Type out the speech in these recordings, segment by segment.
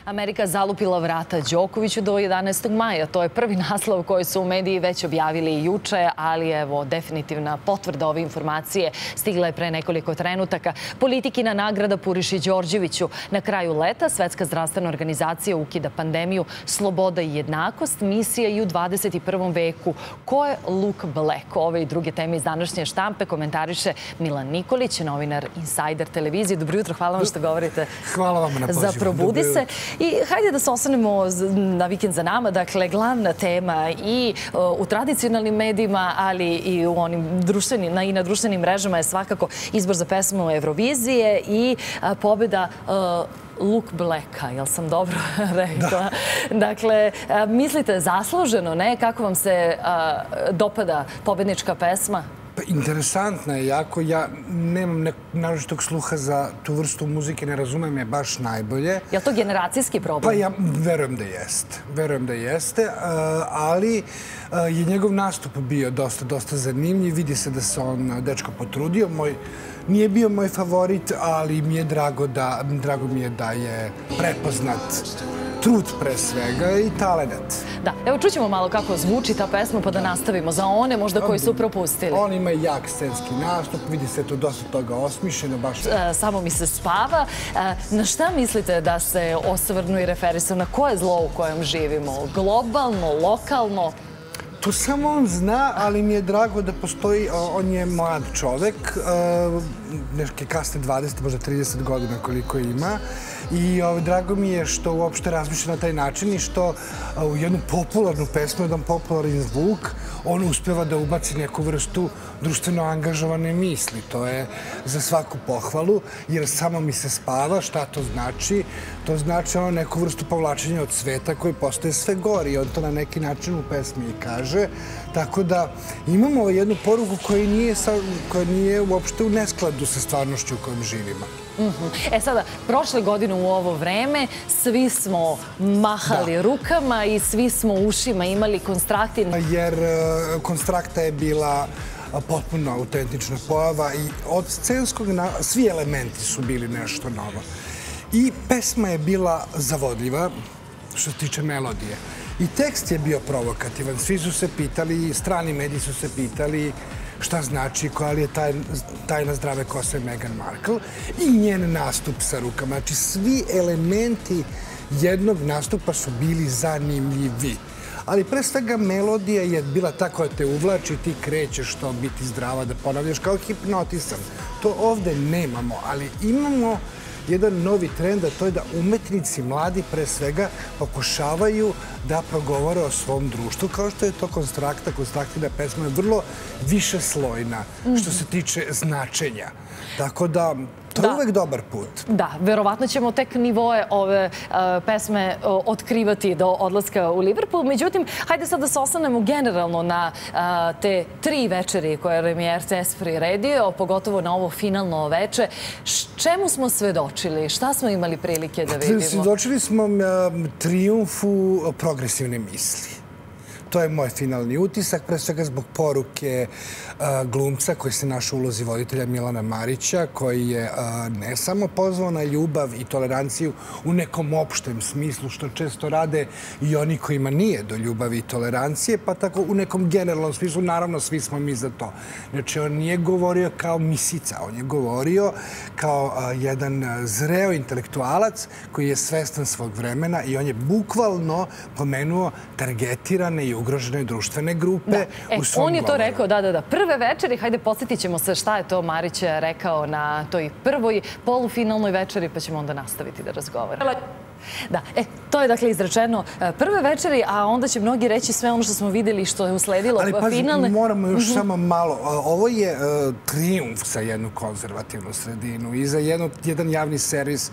Amerika zalupila vrata Đokoviću do 11. maja. To je prvi naslov koji su u mediji već objavili juče, ali evo, definitivna potvrda ove informacije stigla je pre nekoliko trenutaka. Politikina nagrada Puriši Đorđeviću. Na kraju leta Svetska zdravstvena organizacija ukida pandemiju Sloboda i jednakost, misija i u 21. veku. Ko je Luke Black? Ove i druge teme iz današnje štampe komentariše Milan Nikolić, novinar Insider televizije. Dobro jutro, hvala vam što govorite. Hvala vam na pozivu. Za Probudi se. I hajde da se osvrnemo na vikend za nama. Dakle, glavna tema i u tradicionalnim medijima, ali i u onim na društvenim mrežama je svakako izbor za pesmu Eurovizije i pobjeda Luke Blacka, jel sam dobro rekla? Dakle, mislite zasluženo, ne? Kako vam se dopada pobednička pesma? Interesantna je jako. Ja nemam naročitog sluha za tu vrstu muzike, ne razumem je baš najbolje. Je li to generacijski problem? Pa ja verujem da jeste. Verujem da jeste, ali je njegov nastup bio dosta zanimljiv. Vidi se da se on dečko potrudio. Nije bio moj favorit, ali mi je drago mi je da je prepoznat trud pre svega i talenat. Da, evo čućemo malo kako zvuči ta pesma pa da nastavimo za one možda koji su propustili. On ima jak scenski nastup, vidi se tu dosta toga osmišljeno. Samo mi se spava. Na šta mislite da se osvrnu i referisu? Na koje zlo u kojem živimo? Globalno, lokalno? To samo on zna, ali mi je drago da postoji, on je mlad čovek, neke kasne 20, možda 30 godina koliko ima. I drago mi je što uopšte razmišlja na taj način i što u jednu popularnu pesmu, jedan popularan zvuk, on uspeva da ubaci neku vrstu društveno angažovane misli. To je za svaku pohvalu, jer samo mi se spava. Šta to znači? To znači neku vrstu povlačenja od sveta koji postaje sve gori. On to na neki način u pesmi i kaže. Tako da imamo jednu poruku koja nije uopšte u neskladu sa stvarnošću u kojom živimo. E sada, prošle godine u ovo vreme svi smo mahali rukama i svi smo ušima imali konstraktin. Jer konstrakta je bila potpuno autentična pojava i od scenskog svi elementi su bili nešto novo. I pesma je bila zavodljiva što se tiče melodije. I tekst je bio provokativan. Svi su se pitali, strani mediji su se pitali šta znači, koja li je tajna zdrave kose Meghan Markle i njen nastup sa rukama. Znači, svi elementi jednog nastupa su bili zanimljivi. Ali pre svega melodija je bila ta koja te uvlači, ti krećeš to biti zdrava, da ponavljaš kao hipnotisan. To ovde nemamo, ali imamo jedan novi trend, a to je da umetnici mladi pre svega pokušavaju da progovore o svom društvu, kao što je to Konstrakta. Konstraktina pesma je vrlo višeslojna što se tiče značenja. Tako da to je uvek dobar put. Da, verovatno ćemo tek nivoe ove pesme otkrivati do odlaska u Liverpool. Međutim, hajde sad da se oslanemo generalno na te 3 večeri koje je RTS priredio, pogotovo na ovo finalno veče. Čemu smo svedočili? Šta smo imali prilike da vidimo? Svedočili smo trijumfu progresivne misli. To je moj finalni utisak, pre svega zbog poruke glumca koji se našao u ulozi voditelja Milana Marića, koji je ne samo pozvao na ljubav i toleranciju u nekom opštem smislu, što često rade i oni kojima nije do ljubavi i tolerancije, pa tako u nekom generalnom smislu, naravno svi smo mi za to. Znači, on nije govorio kao misica, on je govorio kao jedan zreo intelektualac koji je svestan svog vremena i on je bukvalno pomenuo targetirane i ugrožene društvene grupe u svom govoru. On je to rekao, da. Prve večeri, hajde podsjetit ćemo se šta je to Marić rekao na toj prvoj polufinalnoj večeri, pa ćemo onda nastaviti da razgovaramo. Da, to je dakle izrečeno prve večeri, a onda će mnogi reći sve ono što smo videli što je usledilo finalne. Ali moramo još samo malo. Ovo je trijumf za jednu konzervativnu sredinu i za jedan javni servis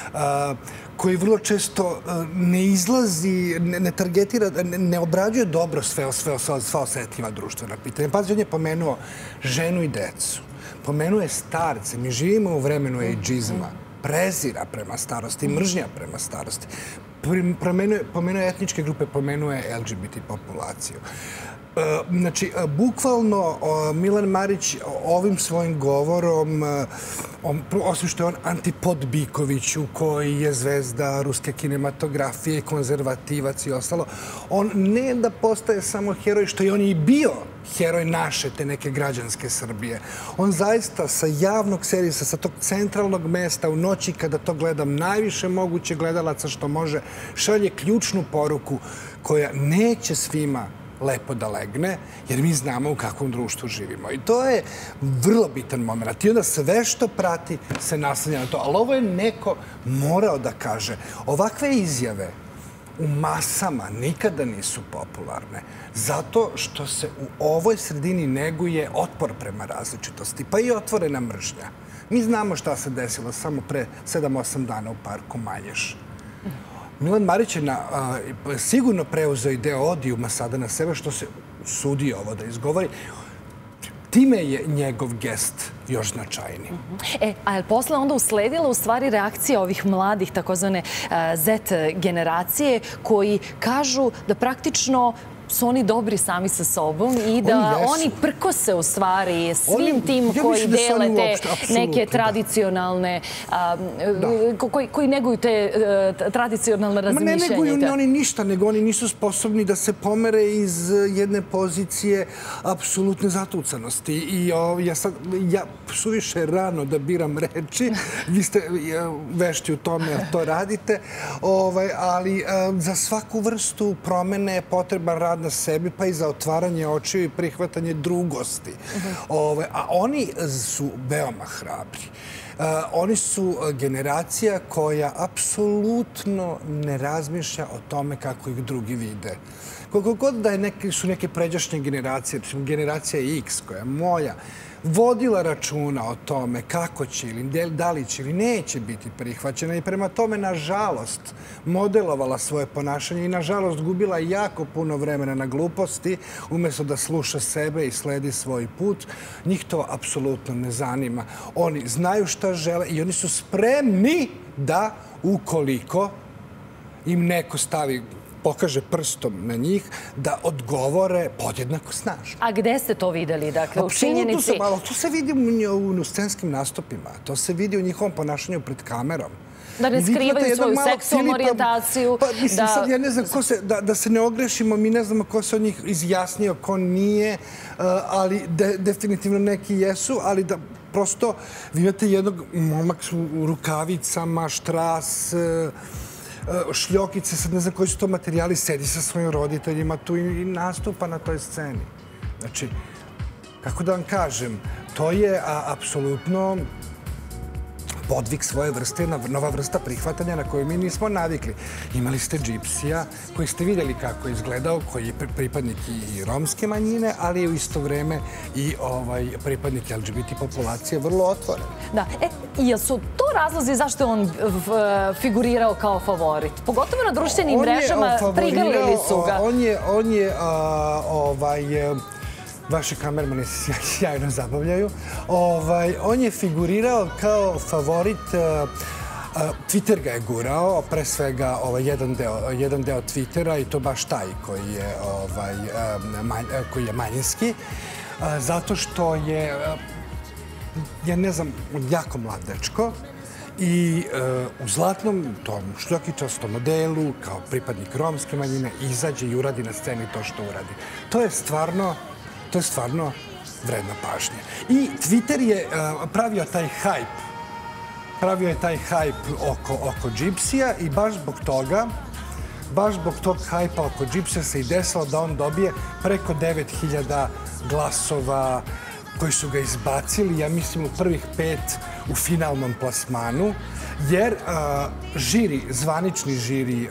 koji vrlo često ne izlazi, ne targetira, ne obrađuje dobro sva osetljiva društvena pitanja. Pazi, on je pomenuo ženu i decu, pomenuo je starce. Mi živimo u vremenu ageizma, prezira prema starosti, mržnja prema starosti. Pomenuo je etničke grupe, pomenuo je LGBT populaciju. Znači, bukvalno Milan Marić ovim svojim govorom, osim što je on antipod Bikoviću, koji je zvezda ruske kinematografije, konzervativac i ostalo, on ne da postaje samo heroj, što je on i bio heroj naše, te neke građanske Srbije. On zaista sa javnog servisa, sa tog centralnog mesta u noći kada to gledam najviše moguće gledalaca što može, šalje ključnu poruku koja neće svima lepo da legne, jer mi znamo u kakvom društvu živimo. I to je vrlo bitan moment. I onda sve što prati se naslanja na to. Ali ovo je neko morao da kaže. Ovakve izjave u masama nikada nisu popularne. Zato što se u ovoj sredini neguje otpor prema različitosti, pa i otvorena mržnja. Mi znamo šta se desilo samo pre 7-8 dana u parku Manješ. Milan Marić je sigurno preuzeo deo odijuma sada na sebe, što se sudi ovo da izgovori. Time je njegov gest još značajniji. A je posle onda usledila u stvari reakcija ovih mladih, takozvane Z generacije, koji kažu da praktično su oni dobri sami sa sobom i da oni prkose u stvari svim tim koji dele te neke tradicionalne, koji neguju te tradicionalne razmišljanja. Ne neguju oni ništa, nego oni nisu sposobni da se pomere iz jedne pozicije apsolutne zatucanosti. I ja suviše rano da biram reči, vi ste vešti u tome, to radite, ali za svaku vrstu promene je potreban rad na sebi, pa i za otvaranje očiju i prihvatanje drugosti. A oni su veoma hrabri. Oni su generacija koja apsolutno ne razmišlja o tome kako ih drugi vide. Koliko god da su neke pređašnje generacije, generacija X, koja je moja, vodila računa o tome kako će ili da li će ili neće biti prihvaćena i prema tome, nažalost, modelovala svoje ponašanje i, nažalost, gubila jako puno vremena na gluposti umjesto da sluša sebe i sledi svoj put. Njih to apsolutno ne zanima. Oni znaju šta žele i oni su spremni da, ukoliko im neko pokaže prstom na njih, da odgovore podjednako snažno. A gde ste to videli? Dakle, u činjenici? To se vidi u scenskim nastupima. To se vidi u njihovom ponašanju pred kamerom. Da ne skrivaju svoju seksualnu orijentaciju. Mislim, sad ja ne znam da se ne ogrešimo, mi ne znamo ko se od njih izjasnio, ko nije, ali definitivno neki jesu, ali da prosto vi imate jednog momak u rukavicama, štras, šljokice, sad ne znam koji su to materijali, sedi sa svojim roditeljima tu i nastupa na toj sceni. Znači, kako da vam kažem, to je apsolutno podvig svoje vrste, nova vrsta prihvatanja na koju mi nismo navikli. Imali ste Gypsija, koji ste vidjeli kako je izgledao, koji je pripadnik i romske manjine, ali je u isto vreme i pripadnik LGBT populacije vrlo otvoren. Da. Jel su to razlozi zašto je on figurirao kao favorit? Pogotovo na društvenim mrežama prigrlili su ga. On je vaši kamermani se sjajno zabavljaju. On je figurirao kao favorit, Twitter ga je gurao, pre svega jedan deo Twittera i to baš taj koji je manjinski, zato što je, ja ne znam, jako mlad dečko i u zlatnom tom šljokičastom modelu, kao pripadnik romske manjine, izađe i uradi na sceni to što uradi. To je stvarno vredno pažnje. I Twitter je pravio taj hype oko Gypsija i baš zbog tog hajpa oko Gypsija se i desilo da on dobije preko 9000 glasova koji su ga izbacili, ja mislim, u prvih 5 u finalnom plasmanu, jer zvanični žiri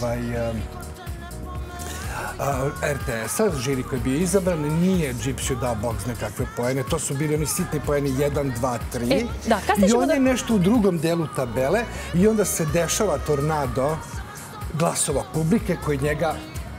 RTS-a, žiri koji je bio izabran, nije Gypsiju dao bog zna kakve poene. To su bili oni sitni poeni 1, 2, 3. I on je nešto u drugom delu tabele i onda se dešava tornado glasova publike koji njega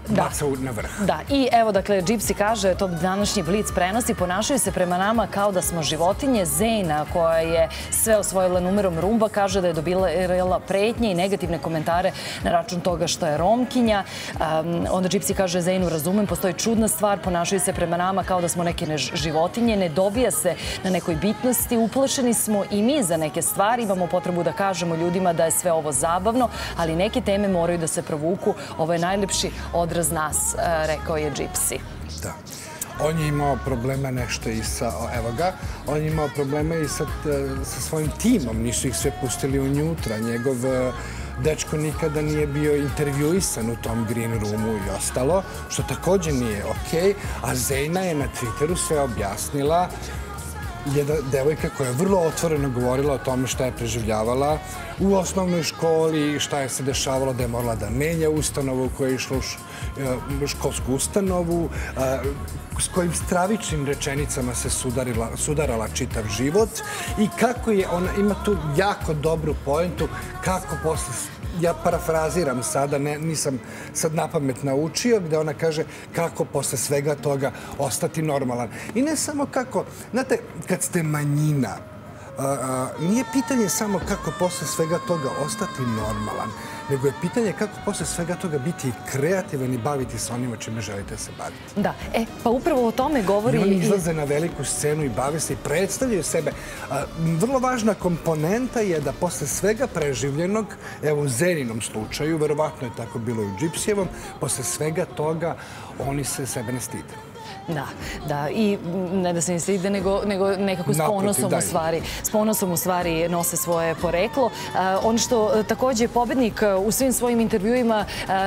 baca na vrh. Da, i evo, dakle, Gypsy kaže, to današnji Blic prenosi, ponašaju se prema nama kao da smo životinje. Zejna, koja je sve osvojila numerom rumba, kaže da je dobila pretnje i negativne komentare na račun toga što je Romkinja. Onda Gypsy kaže, Zejnu razumem, postoji čudna stvar, ponašaju se prema nama kao da smo neke životinje, ne dobija se na nekoj bitnosti, uplašeni smo i mi za neke stvari, imamo potrebu da kažemo ljudima da je sve ovo zabavno, ali neke teme moraju da se provuku. Ovo je najlepši odraz nas, rekao je Gypsy. Da. On je imao problema nešto i sa, evo ga, on je imao problema i sa svojim timom, nisu ih sve pustili unutra. Njegov dečko nikada nije bio intervjuisan u tom green roomu i ostalo, što također nije okej, a Zejna je na Twitteru sve objasnila. Jedna devojka koja je vrlo otvoreno govorila o tome šta je preživljavala u osnovnoj školi, šta je se dešavalo, da je morala da menja ustanovu koja je išla u školsku ustanovu, s kojim stravičnim rečenicama se sudarala čitav život i kako je, ona ima tu jako dobru pojentu, kako posle, ja parafraziram sada, nisam sad napamet naučio, gde ona kaže kako posle svega toga ostati normalan. I ne samo kako, znate, kad ste manjina, nije pitanje samo kako posle svega toga ostati normalan, nego je pitanje kako posle svega toga biti kreativan i baviti se onima čime želite se baviti. Da, pa upravo o tome govori... I oni izlaze na veliku scenu i bave se i predstavljaju sebe. Vrlo važna komponenta je da posle svega preživljenog, evo u Zeninom slučaju, verovatno je tako bilo i u Gypsyjevom, posle svega toga oni se sebe ne stide. Da, i ne da se ne stide, nego nekako s ponosom u stvari nose svoje poreklo. Ono što također pobednik u svim svojim intervjuima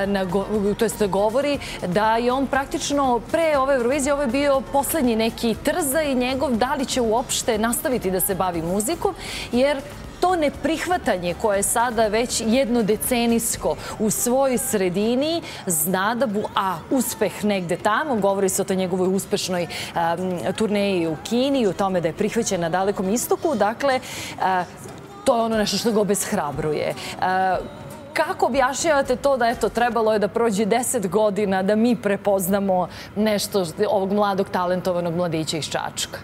govori da je on praktično pre ove Eurovizije, ovo je bio poslednji neki trzaj njegov, da li će uopšte nastaviti da se bavi muzikom, jer to neprihvatanje koje je sada već jednodecenijsko u svojoj sredini zna da bu, uspeh negde tamo, govori se o toj njegovoj uspešnoj turneji u Kini i o tome da je prihvaćen na Dalekom istoku, dakle, to je ono nešto što ga obeshrabruje. Kako objašnjavate to da trebalo je da prođe 10 godina da mi prepoznamo nešto ovog mladog talentovanog mladića iz Čačka?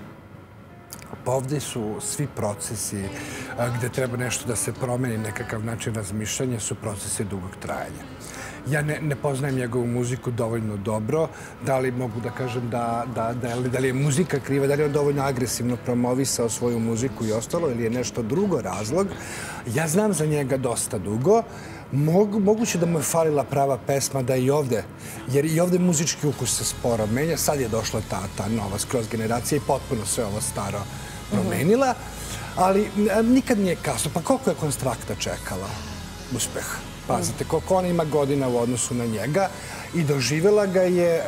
Pa ovdje su svi procesi gde treba nešto da se promeni, nekakav način razmišljanja, su procesi dugog trajanja. Ja ne poznajem njegovu muziku dovoljno dobro, da li mogu da kažem da li je muzika kriva, da li je on dovoljno agresivno promovisao svoju muziku i ostalo, ili je nešto drugo razlog. Ja znam za njega dosta dugo, moguće da mu je falila prava pesma, da i ovde, jer i ovde muzički ukus se sporo menja, sad je došla ta nova skroz generacija i potpuno sve ovo staro promenila, ali nikad nije kasno. Pa koliko je Konstrakta čekala uspeha? Pazite, koliko ona ima godina u odnosu na njega i doživjela ga je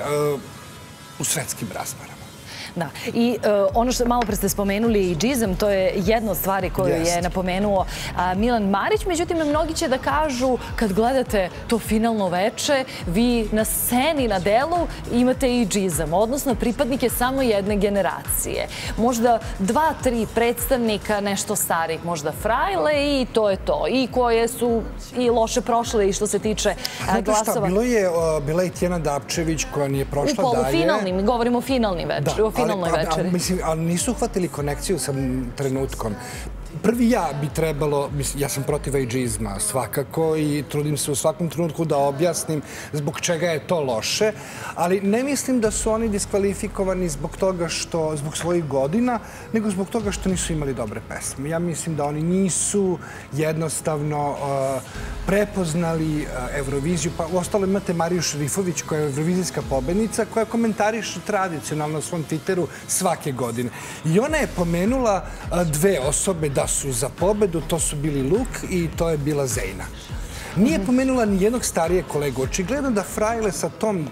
u svetskim razmerama. Da, i ono što malo pre ste spomenuli i džizam, to je jedna od stvari koju je napomenuo Milan Marić. Međutim, mnogi će da kažu, kad gledate to finalno veče, vi na sceni, na delu imate i džizam, odnosno pripadnike samo jedne generacije. Možda 2-3 predstavnika nešto starih, možda frajle i to je to. I koje su i loše prošle i što se tiče glasova. Bila je i Tijana Dapčević koja nije prošla dalje. U polufinalnim, govorimo o finalnim večeri. Ali nisu uhvatili konekciju sa trenutkom. Prvi ja bi trebalo, ja sam protiv ageizma svakako i trudim se u svakom trenutku da objasnim zbog čega je to loše, ali ne mislim da su oni diskvalifikovani zbog toga što, zbog svojih godina, nego zbog toga što nisu imali dobre pesme. Ja mislim da oni nisu jednostavno prepoznali Euroviziju, pa u ostalo imate Mariju Šerifović koja je eurovizijska pobednica, koja komentariše tradicionalno na svom Twitteru svake godine. I ona je pomenula dve osobe da su za pobedu, to su bili Luk i to je bila Zejna. Nije pomenula ni jednog starijeg kolegu. Očigledno da frajle sa tom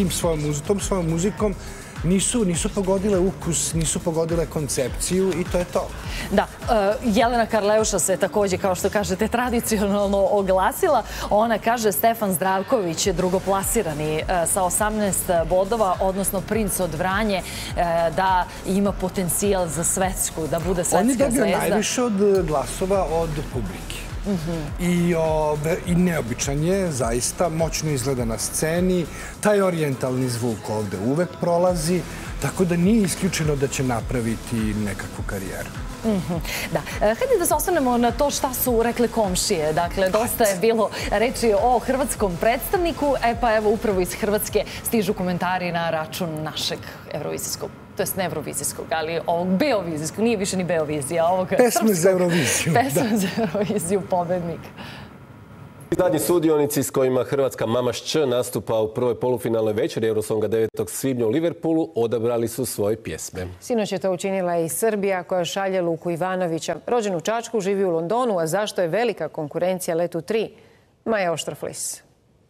svojom muzikom nisu pogodile ukus, nisu pogodile koncepciju i to je to. Da, Jelena Karleuša se također, kao što kažete, tradicionalno oglasila. Ona kaže Stefan Zdravković, drugoplasirani sa 18 bodova, odnosno princ od Vranje, da ima potencijal za svetsku, da bude svetska zvezda. On je dobio najviše od glasova od publike. I neobičan je, zaista, moćno izgleda na sceni. Taj orijentalni zvuk ovde uvek prolazi, tako da nije isključeno da će napraviti nekakvu karijeru. Da. Hajde da se osvrnemo na to šta su rekle komšije. Dakle, dosta je bilo reči o hrvatskom predstavniku, pa evo upravo iz Hrvatske stižu komentari na račun našeg eurovizijskog, to jest ne eurovizijskog, ali ovog beovizijskog, nije više ni beovizija, ovog pesme za Euroviziju. Pesme za Euroviziju, pobednik. Zadnji sudionici s kojima hrvatska Mama Šč nastupa u prvoj polufinalnoj večeri Eurosonga 9. svibnja u Liverpoolu odabrali su svoje pjesme. Sinoć je to učinila i Srbija koja šalje Luku Ivanovića. Rođen u Čačku, živi u Londonu, a zašto je velika konkurencija Letu 3? Maja Oštraflis.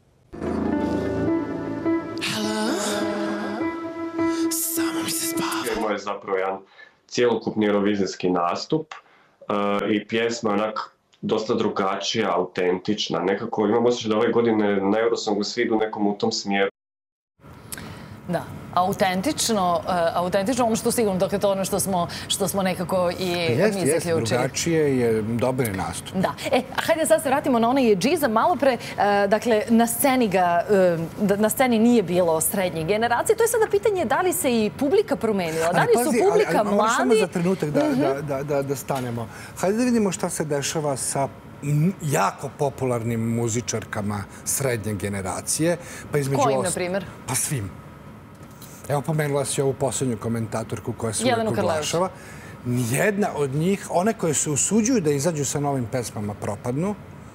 Ovo je zapravo jedan cijelokupni eurovizijski nastup i pjesma onak dosta drugačija, autentična. Nekako imam osjećaj da ove godine na Eurosongu svi idu nekom u tom smjeru. Da, autentično, ono što sigurno, dakle to ono što smo nekako i mi zaključili. Jeste, drugačije je dobar nastup. Da. Hajde sad se vratimo na onaj džiza. Malo pre, dakle, na sceni nije bilo srednje generacije. To je sada pitanje da li se i publika promenila. Da li su publika mladi? Ali samo za trenutak da stanemo. Hajde da vidimo šta se dešava sa jako popularnim muzičarkama srednje generacije. Kojim, na primjer? Pa svim. Evo, pomenula si ovu posljednju komentatorku koja se uvijek oglašava. Nijedna od njih, one koje se usuđuju da izađu sa novim pesmama, propadnu,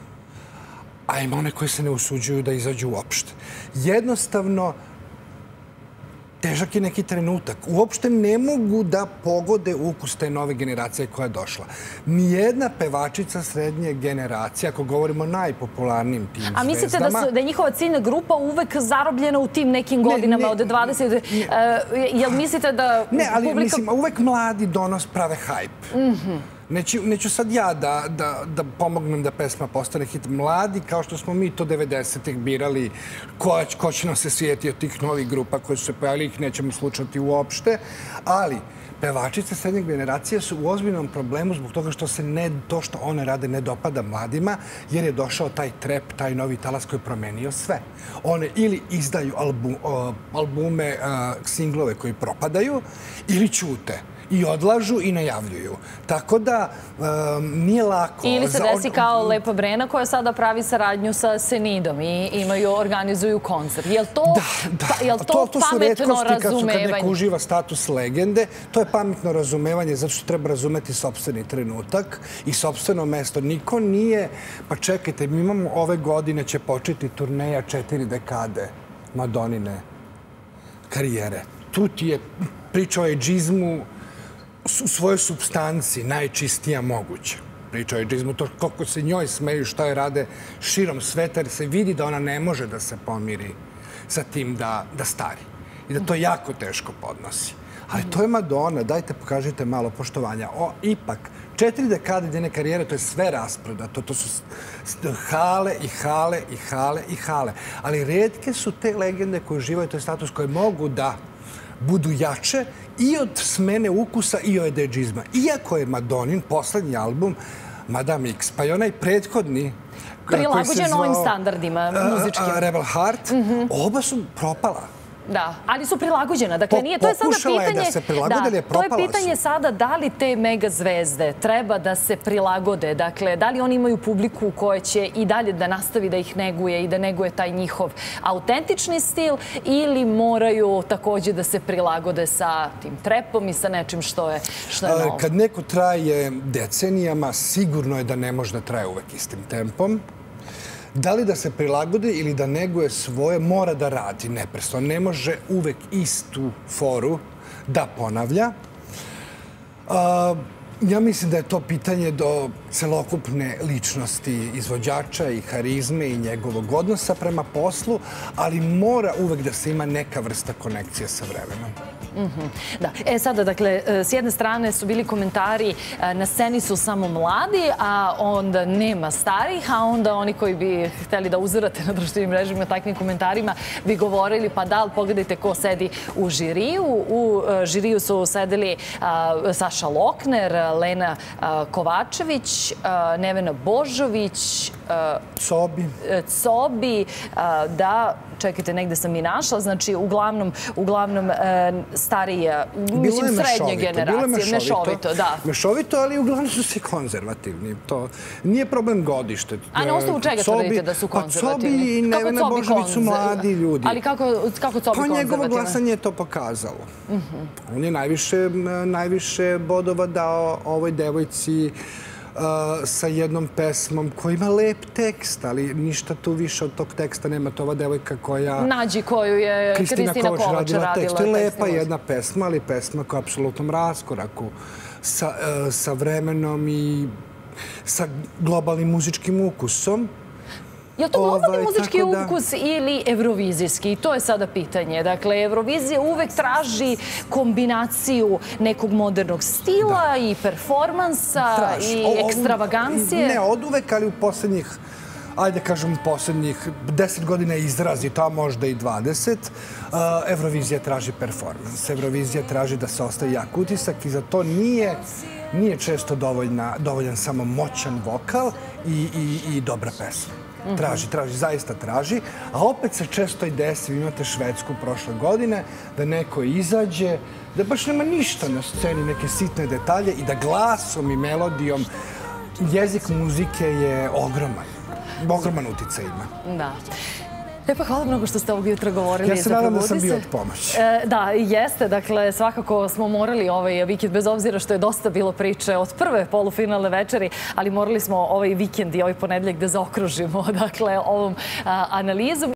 a ima one koje se ne usuđuju da izađu uopšte. Jednostavno, težak je neki trenutak. Uopšte ne mogu da pogode ukus te nove generacije koja je došla. Nijedna pevačica srednje generacije, ako govorimo o najpopularnijim tim zvezdama... A mislite da je njihova ciljna grupa uvek zarobljena u tim nekim godinama od 20... Jel mislite da... Ne, ali mislim, uvek mladi prave hajp. Neću sad ja da pomognem da pesma postane hit. Mladi, kao što smo mi to 90-ih birali, ko će nam se svijeti od tih novih grupa koje su se pojavili, ih nećemo slučati uopšte, ali pevačice srednje generacije su u ozbiljnom problemu zbog toga što se to što one rade ne dopada mladima, jer je došao taj trep, taj novi talas koji je promenio sve. One ili izdaju albume, singlove koji propadaju, ili ćute. I odlažu i najavljuju. Tako da nije lako. Ili se desi kao Lepa Brena koja sada pravi saradnju sa Senidom i organizuju koncert. Je li to pametno razumevanje? Kad neko uživa status legende, to je pametno razumevanje zato što treba razumeti sopstveni trenutak i sopstveno mesto. Niko nije... Pa čekajte, mi imamo ove godine će početi turneja 4 dekade Madonine karijere. Tu ti je priča o edžizmu u svojoj supstanci najčistija moguća. Priča o edžizmu, to koliko se njoj smeju, šta je rade širom sveta, jer se vidi da ona ne može da se pomiri sa tim da stari. I da to jako teško podnosi. Ali to je Madonna, dajte pokažite malo poštovanja. Ipak, 4 dekade njene karijere, to je sve rasprodato. To su hale i hale i hale i hale. Ali retke su te legende koje uživaju taj status, koje mogu da budu jače i od smene ukusa i od edžizma. Iako je Madonin poslednji album Madame X, pa i onaj prethodni prilagođen ovim standardima muzičkim. Rebel Heart, oba su propala. Da, ali su prilagođena. Dakle, to je sada pitanje... da se prilagode, to je pitanje sada da li te mega zvezde treba da se prilagode. Dakle, da li oni imaju publiku koja će i dalje da nastavi da ih neguje i da neguje taj njihov autentični stil ili moraju također da se prilagode sa tim trepom i sa nečim što je novo. Kad neko traje decenijama, sigurno je da ne može da traje uvek istim tempom. Da li da se prilagode ili da neguje svoje, mora da radi neprestano. Ne može uvek istu foru da ponavlja. Ja mislim da je to pitanje do celokupne ličnosti izvođača i harizme i njegovog odnosa prema poslu, ali mora uvek da se ima neka vrsta konekcije sa vremenom. Da. Sada, dakle, s jedne strane su bili komentari na sceni su samo mladi, a onda nema starih, a onda oni koji bi hteli da uzorate na društvenim mrežama takvim komentarima bi govorili pa da, pogledajte ko sedi u žiriju. U žiriju su sedeli Saša Lokner, Lena Kovačević, Ilić, Nevena Božović, Cobi, da, čekajte, negde sam i našla, znači uglavnom starije, mislim srednje generacije, mešovito, da. Mešovito, ali uglavnom su svi konzervativni. To nije problem godište. A na osnovu čega tvrdite da su konzervativni? Pa Cobi i Nevena Božović su mladi ljudi. Ali kako Cobi konzervativni? Pa njegovo glasanje je to pokazalo. On je najviše bodova dao ovoj devojci sa jednom pesmom koja ima lep tekst, ali ništa tu više od tog teksta nema. To ova devojka koja... Nađi koju je Kristina Kovač radila. To je lepa jedna pesma, ali pesma koja je u apsolutnom raskoraku sa vremenom i sa globalnim muzičkim ukusom. Je li to globalni muzički ukus ili evrovizijski? I to je sada pitanje. Dakle, Eurovizija uvek traži kombinaciju nekog modernog stila i performansa i ekstravagancije. Ne od uvek, ali u poslednjih, ajde kažem, poslednjih 10 godina je izrazito, a možda i 20. Eurovizija traži performans. Eurovizija traži da se ostaje jak utisak i za to nije često dovoljan samo moćan vokal i dobra pesma. Zaista traži, a opet se često i desi, vi imate Švedsku prošle godine, da neko izađe, da baš nema ništa na sceni, neke sitne detalje i da glasom i melodijom jezik muzike je ogroman uticaj ima. Da. Pa hvala mnogo što ste ovog jutra govorili. Ja se nadam da sam bio od pomoći. Da, jeste. Dakle, svakako smo morali ovaj vikend, bez obzira što je dosta bilo priče od prve polufinalne večeri, ali morali smo ovaj vikend i ovaj ponedeljak da zaokružimo ovom analizom.